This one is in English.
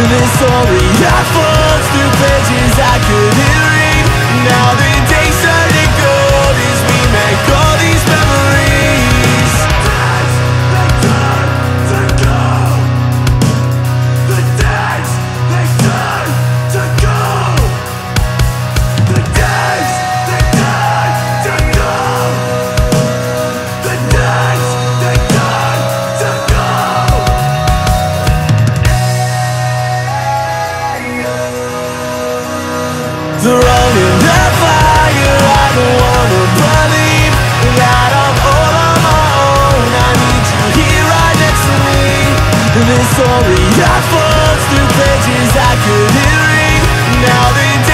This story that flows through pages I couldn't read. Now the days turn to gold as we make all these memories. Days, they turn to gold. The days, they turn to gold. The days, they turn to gold. The days, they turn to gold. Thrown in the fire, I don't wanna believe that I'm all on my own. I need you here right next to me. This story that flows through pages I couldn't read. Now the